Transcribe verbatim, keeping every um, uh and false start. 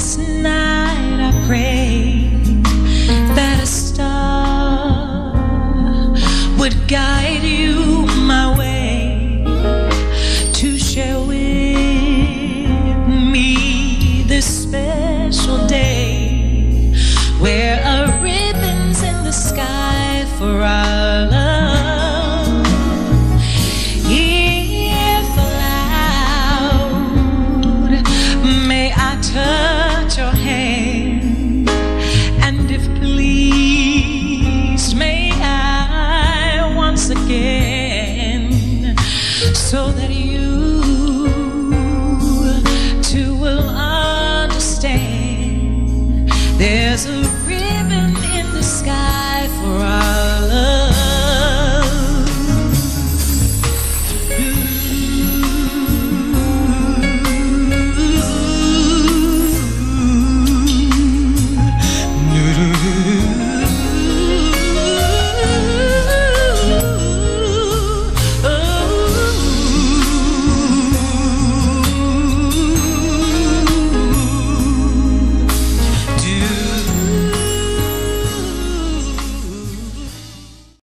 this night I pray that a star would guide you my way to share with me this special day where a ribbon's in the sky for our love. If allowed, may I touch your hand, and if pleased, may I once again, so that